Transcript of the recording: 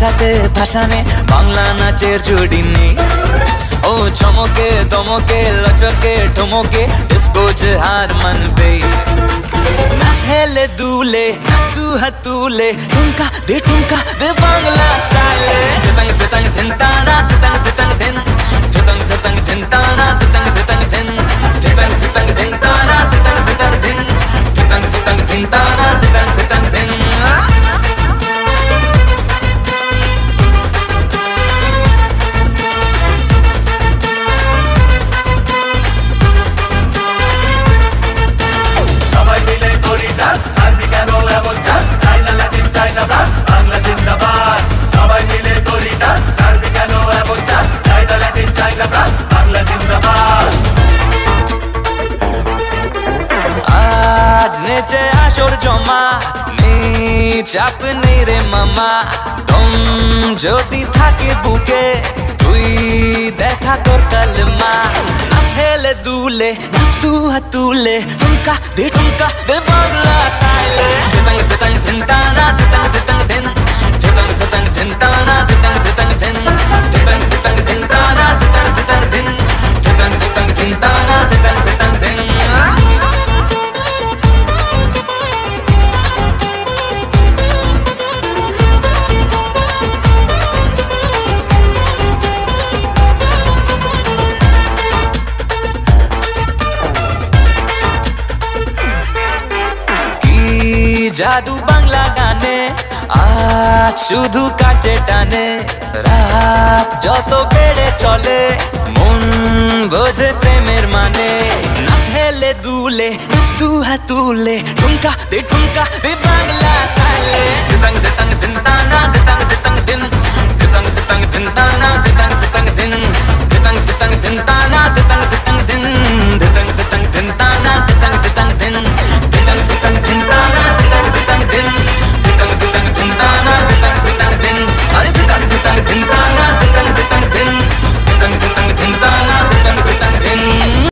ভাষাতে ভাষানে বাংলা নাচের জুড়ি নেই। ও চমকে দমকে লচকে ঠমকে ডিস্কো হার মানবে। নাচ হেলে দুলে নাচ দু হাত তুলে ঠুমকা দে বাংলা স্টাইলে। ধিতাং ধিতাং ধিন তারা ধিতাং ধিতাং ধিন ধিতাং ধিতাং ধিন তারা ধিতাং ধিতাং ধিন ধিতাং ধিতাং ধিন তারা ধিতাং ধিতাং ধিন ধিতাং ধিতাং ধিন তারা ধিতাং ধিতাং ধিন। নেচে আসর জমা নেই চাপ নেই রে মামা। দম যদি থাকে বুকে তুই দেখা তোর কালমা। নাচ হেলে দুলে নাচ দু হাত তুলে ঠুমকা দে বাংলা স্টাইলে। ধিতাং ধিতাং ধিন তারা ধিতাং ধিতাং ধিন ধিতাং ধিতাং ধিন তারা ধিতাং ধিতাং ধিন ধিতাং ধিতাং ধিন তারা ধিতাং ধিতাং ধিন ধিতাং ধিতাং ধিন তারা ধিতাং ধিতাং ধিন। জাদু বাংলা গানে আজ শুধু কাছে টানে। রাত যত বেড়ে চলে মন বোঝে প্রেমের মানে। নাচ হেলে দুলে নাচ দু হাত তুলে ঠুমকা দে বাংলা স্টাইলে। ধিতাং ধিতাং ধিন তানা ধিতাং ধিতাং ধিন ধিতাং ধিতাং ধিন তানা ধিতাং ধিতাং ধিন ধিতাং ধিতাং ধিন তানা।